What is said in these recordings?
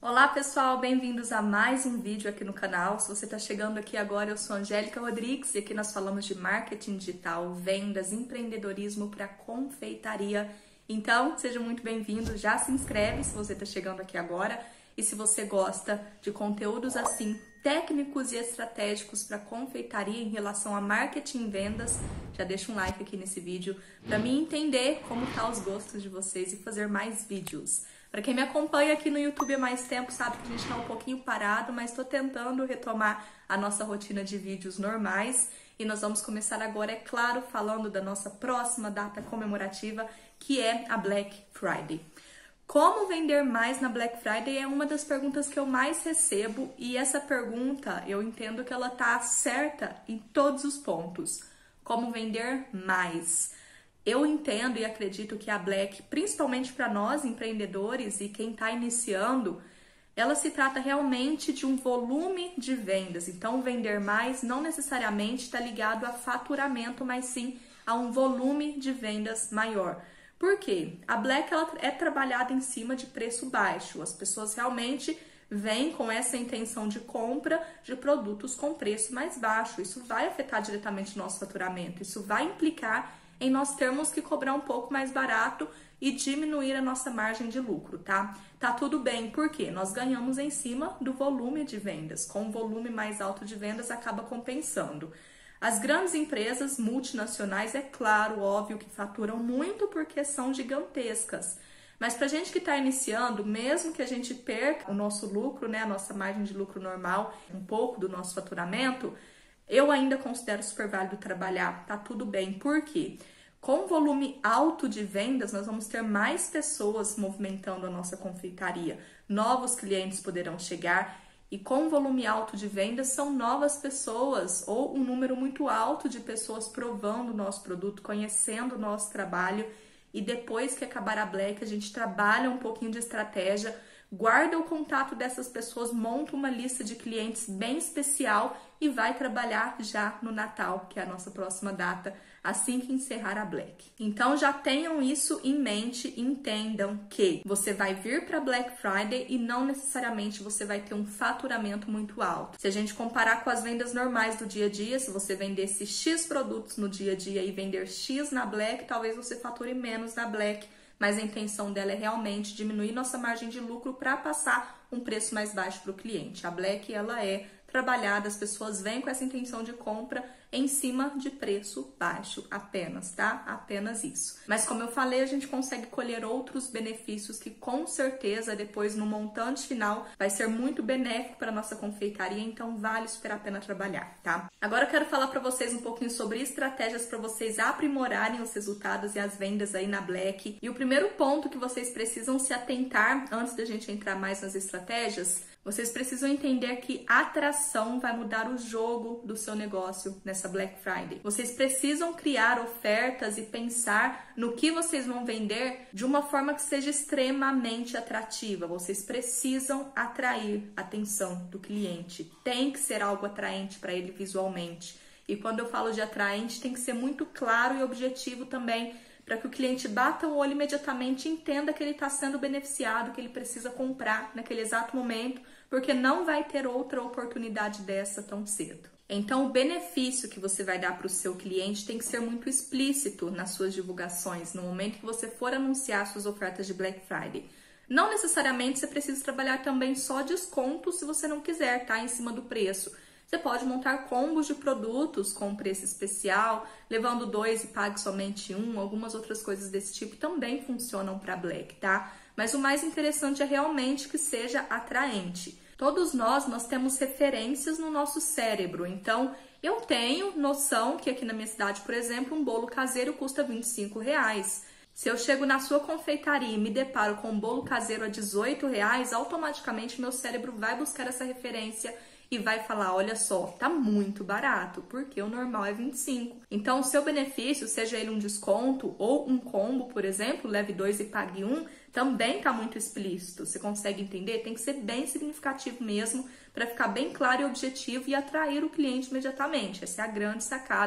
Olá pessoal, bem-vindos a mais um vídeo aqui no canal. Se você está chegando aqui agora, eu sou Angélica Rodrigues e aqui nós falamos de marketing digital, vendas, empreendedorismo para confeitaria. Então, seja muito bem-vindo, já se inscreve se você está chegando aqui agora e se você gosta de conteúdos assim, técnicos e estratégicos para confeitaria em relação a marketing e vendas, já deixa um like aqui nesse vídeo para mim entender como tá os gostos de vocês e fazer mais vídeos. Para quem me acompanha aqui no YouTube há mais tempo, sabe que a gente está um pouquinho parado, mas estou tentando retomar a nossa rotina de vídeos normais. E nós vamos começar agora, é claro, falando da nossa próxima data comemorativa, que é a Black Friday. Como vender mais na Black Friday é uma das perguntas que eu mais recebo, e essa pergunta eu entendo que ela está certa em todos os pontos. Como vender mais? Eu entendo e acredito que a Black, principalmente para nós empreendedores e quem está iniciando, ela se trata realmente de um volume de vendas. Então, vender mais não necessariamente está ligado a faturamento, mas sim a um volume de vendas maior. Por quê? A Black ela é trabalhada em cima de preço baixo. As pessoas realmente vêm com essa intenção de compra de produtos com preço mais baixo. Isso vai afetar diretamente o nosso faturamento. Isso vai implicar em nós termos que cobrar um pouco mais barato e diminuir a nossa margem de lucro, tá? Tá tudo bem, porque nós ganhamos em cima do volume de vendas. Com um volume mais alto de vendas, acaba compensando. As grandes empresas multinacionais, é claro, óbvio, que faturam muito porque são gigantescas. Mas pra gente que está iniciando, mesmo que a gente perca o nosso lucro, né, a nossa margem de lucro normal, um pouco do nosso faturamento, eu ainda considero super válido trabalhar, tá tudo bem. Por quê? Com volume alto de vendas, nós vamos ter mais pessoas movimentando a nossa confeitaria. Novos clientes poderão chegar e com volume alto de vendas são novas pessoas ou um número muito alto de pessoas provando o nosso produto, conhecendo o nosso trabalho. E depois que acabar a Black, a gente trabalha um pouquinho de estratégia, guarda o contato dessas pessoas, monta uma lista de clientes bem especial e vai trabalhar já no Natal, que é a nossa próxima data, assim que encerrar a Black. Então já tenham isso em mente, entendam que você vai vir para Black Friday e não necessariamente você vai ter um faturamento muito alto. Se a gente comparar com as vendas normais do dia a dia, se você vendesse X produtos no dia a dia e vender X na Black, talvez você fature menos na Black, mas a intenção dela é realmente diminuir nossa margem de lucro para passar um preço mais baixo para o cliente. A Black, ela é trabalhada, as pessoas vêm com essa intenção de compra em cima de preço baixo apenas, tá? Apenas isso. Mas como eu falei, a gente consegue colher outros benefícios que com certeza depois no montante final vai ser muito benéfico para nossa confeitaria, então vale super a pena trabalhar, tá? Agora eu quero falar para vocês um pouquinho sobre estratégias para vocês aprimorarem os resultados e as vendas aí na Black. E o primeiro ponto que vocês precisam se atentar antes da gente entrar mais nas estratégias, vocês precisam entender que a atração vai mudar o jogo do seu negócio nessa Black Friday. Vocês precisam criar ofertas e pensar no que vocês vão vender de uma forma que seja extremamente atrativa. Vocês precisam atrair a atenção do cliente. Tem que ser algo atraente para ele visualmente. E quando eu falo de atraente, tem que ser muito claro e objetivo também, para que o cliente bata o olho imediatamente e entenda que ele está sendo beneficiado, que ele precisa comprar naquele exato momento, porque não vai ter outra oportunidade dessa tão cedo. Então, o benefício que você vai dar para o seu cliente tem que ser muito explícito nas suas divulgações, no momento que você for anunciar suas ofertas de Black Friday. Não necessariamente você precisa trabalhar também só desconto se você não quiser, tá? Em cima do preço. Você pode montar combos de produtos com preço especial, levando 2 e pague somente 1, algumas outras coisas desse tipo também funcionam para Black, tá? Mas o mais interessante é realmente que seja atraente. Todos nós temos referências no nosso cérebro, então eu tenho noção que aqui na minha cidade, por exemplo, um bolo caseiro custa R$25. Se eu chego na sua confeitaria e me deparo com um bolo caseiro a R$18, automaticamente meu cérebro vai buscar essa referência e vai falar, olha só, tá muito barato, porque o normal é 25. Então, o seu benefício, seja ele um desconto ou um combo, por exemplo, leve 2 e pague 1, também tá muito explícito. Você consegue entender? Tem que ser bem significativo mesmo, para ficar bem claro e objetivo e atrair o cliente imediatamente. Essa é a grande sacada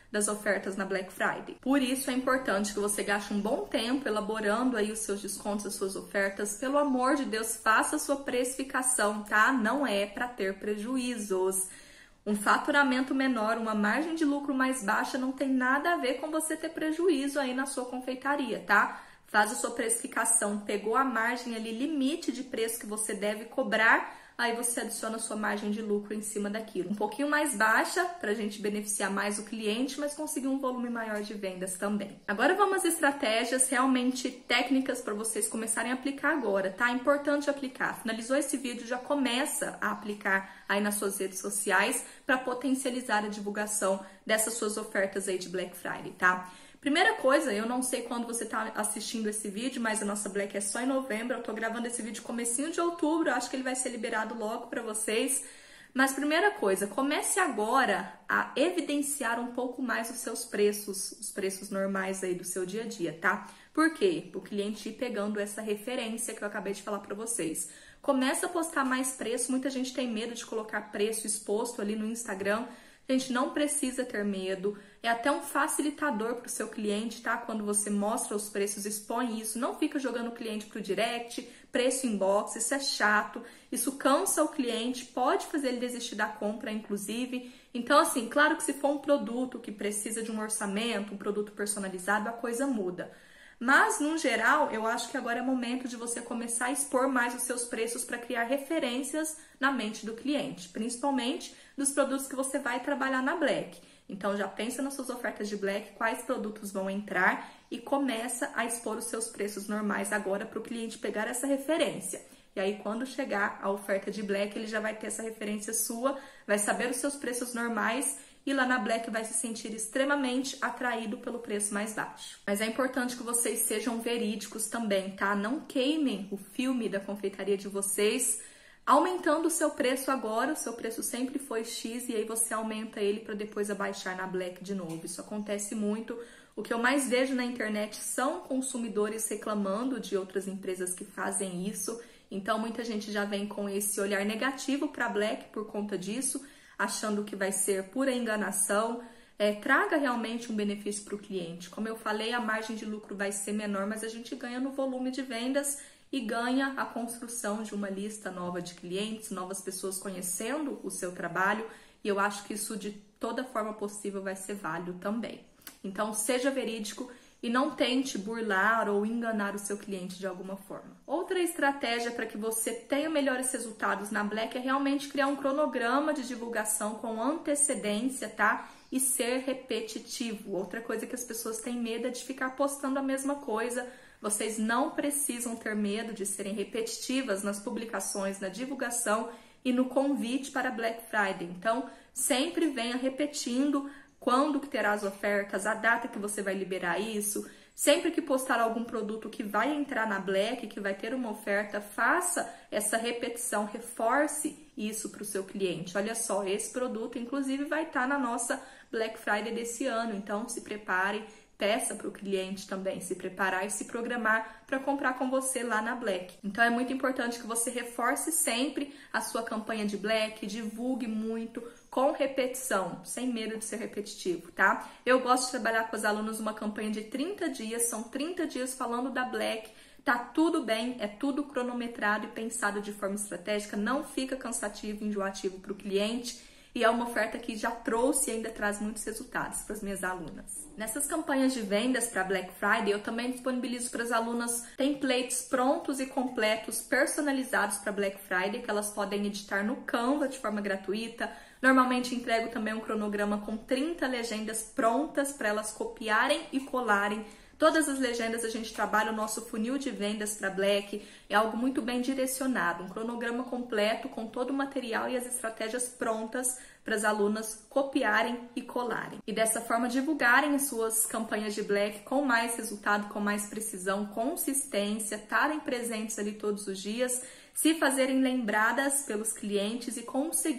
das ofertas na Black Friday. Por isso é importante que você gaste um bom tempo elaborando aí os seus descontos, as suas ofertas. Pelo amor de Deus, faça a sua precificação, tá? Não é para ter prejuízos. Um faturamento menor, uma margem de lucro mais baixa não tem nada a ver com você ter prejuízo aí na sua confeitaria, tá? Faz a sua precificação, pegou a margem ali, limite de preço que você deve cobrar, aí você adiciona a sua margem de lucro em cima daquilo. Um pouquinho mais baixa, para a gente beneficiar mais o cliente, mas conseguir um volume maior de vendas também. Agora vamos às estratégias realmente técnicas para vocês começarem a aplicar agora, tá? É importante aplicar. Finalizou esse vídeo, já começa a aplicar aí nas suas redes sociais para potencializar a divulgação dessas suas ofertas aí de Black Friday, tá? Primeira coisa, eu não sei quando você está assistindo esse vídeo, mas a nossa Black é só em novembro. Eu tô gravando esse vídeo comecinho de outubro, acho que ele vai ser liberado logo para vocês. Mas primeira coisa, comece agora a evidenciar um pouco mais os seus preços, os preços normais aí do seu dia a dia, tá? Por quê? O cliente ir pegando essa referência que eu acabei de falar para vocês. Começa a postar mais preço, muita gente tem medo de colocar preço exposto ali no Instagram. Gente, não precisa ter medo, é até um facilitador para o seu cliente, tá? Quando você mostra os preços, expõe isso, não fica jogando o cliente pro direct, preço inbox, isso é chato, isso cansa o cliente, pode fazer ele desistir da compra, inclusive. Então, assim, claro que se for um produto que precisa de um orçamento, um produto personalizado, a coisa muda. Mas, no geral, eu acho que agora é momento de você começar a expor mais os seus preços para criar referências na mente do cliente, principalmente dos produtos que você vai trabalhar na Black. Então, já pensa nas suas ofertas de Black, quais produtos vão entrar e começa a expor os seus preços normais agora para o cliente pegar essa referência. E aí, quando chegar a oferta de Black, ele já vai ter essa referência sua, vai saber os seus preços normais e lá na Black vai se sentir extremamente atraído pelo preço mais baixo. Mas é importante que vocês sejam verídicos também, tá? Não queimem o filme da confeitaria de vocês, aumentando o seu preço agora. O seu preço sempre foi X e aí você aumenta ele para depois abaixar na Black de novo. Isso acontece muito. O que eu mais vejo na internet são consumidores reclamando de outras empresas que fazem isso. Então, muita gente já vem com esse olhar negativo para a Black por conta disso, achando que vai ser pura enganação. Traga realmente um benefício para o cliente. Como eu falei, a margem de lucro vai ser menor, mas a gente ganha no volume de vendas e ganha a construção de uma lista nova de clientes, novas pessoas conhecendo o seu trabalho, e eu acho que isso de toda forma possível vai ser válido também. Então, seja verídico e não tente burlar ou enganar o seu cliente de alguma forma. Outra estratégia para que você tenha melhores resultados na Black é realmente criar um cronograma de divulgação com antecedência, tá? E ser repetitivo. Outra coisa que as pessoas têm medo é de ficar postando a mesma coisa. Vocês não precisam ter medo de serem repetitivas nas publicações, na divulgação e no convite para Black Friday. Então, sempre venha repetindo quando que terá as ofertas, a data que você vai liberar isso. Sempre que postar algum produto que vai entrar na Black, que vai ter uma oferta, faça essa repetição, reforce isso para o seu cliente. Olha só, esse produto, inclusive, vai estar na nossa Black Friday desse ano, então se prepare. Peça para o cliente também se preparar e se programar para comprar com você lá na Black. Então é muito importante que você reforce sempre a sua campanha de Black, divulgue muito, com repetição, sem medo de ser repetitivo, tá? Eu gosto de trabalhar com os alunos uma campanha de 30 dias, são 30 dias falando da Black, tá tudo bem, é tudo cronometrado e pensado de forma estratégica, não fica cansativo e enjoativo para o cliente. E é uma oferta que já trouxe e ainda traz muitos resultados para as minhas alunas. Nessas campanhas de vendas para Black Friday, eu também disponibilizo para as alunas templates prontos e completos, personalizados para Black Friday, que elas podem editar no Canva de forma gratuita. Normalmente entrego também um cronograma com 30 legendas prontas para elas copiarem e colarem. Todas as legendas a gente trabalha o nosso funil de vendas para Black, é algo muito bem direcionado, um cronograma completo com todo o material e as estratégias prontas para as alunas copiarem e colarem. E dessa forma divulgarem as suas campanhas de Black com mais resultado, com mais precisão, consistência, estarem presentes ali todos os dias, se fazerem lembradas pelos clientes e conseguir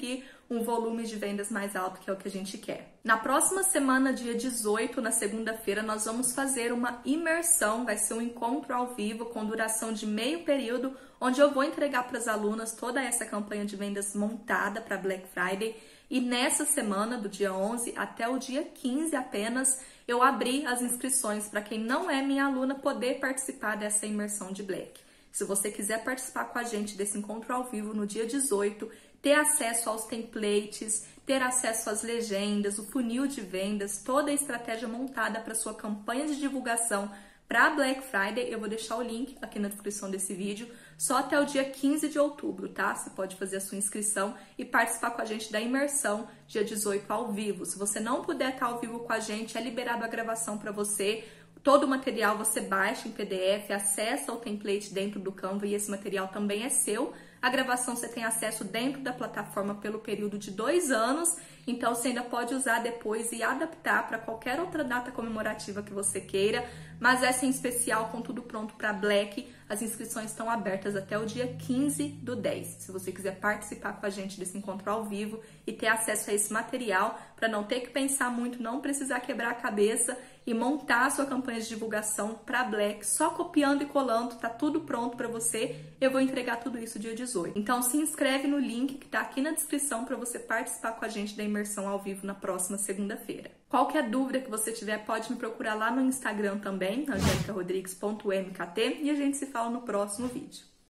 um volume de vendas mais alto, que é o que a gente quer. Na próxima semana, dia 18, na segunda-feira, nós vamos fazer uma imersão, vai ser um encontro ao vivo com duração de meio período, onde eu vou entregar para as alunas toda essa campanha de vendas montada para Black Friday. E nessa semana, do dia 11 até o dia 15 apenas, eu abri as inscrições para quem não é minha aluna poder participar dessa imersão de Black. Se você quiser participar com a gente desse encontro ao vivo no dia 18, ter acesso aos templates, ter acesso às legendas, o funil de vendas, toda a estratégia montada para sua campanha de divulgação para Black Friday, eu vou deixar o link aqui na descrição desse vídeo, só até o dia 15 de outubro, tá? Você pode fazer a sua inscrição e participar com a gente da imersão dia 18 ao vivo. Se você não puder estar ao vivo com a gente, é liberado a gravação para você. Todo o material você baixa em PDF, acessa o template dentro do Canva e esse material também é seu. A gravação você tem acesso dentro da plataforma pelo período de 2 anos, então você ainda pode usar depois e adaptar para qualquer outra data comemorativa que você queira, mas essa em especial com tudo pronto para Black, as inscrições estão abertas até o dia 15 do 10. Se você quiser participar com a gente desse encontro ao vivo e ter acesso a esse material, para não ter que pensar muito, não precisar quebrar a cabeça e montar a sua campanha de divulgação para Black, só copiando e colando, tá tudo pronto para você. Eu vou entregar tudo isso dia 18. Então se inscreve no link que tá aqui na descrição para você participar com a gente da imersão ao vivo na próxima segunda-feira. Qualquer dúvida que você tiver, pode me procurar lá no Instagram também, angelicarodrigues.mkt, e a gente se fala no próximo vídeo.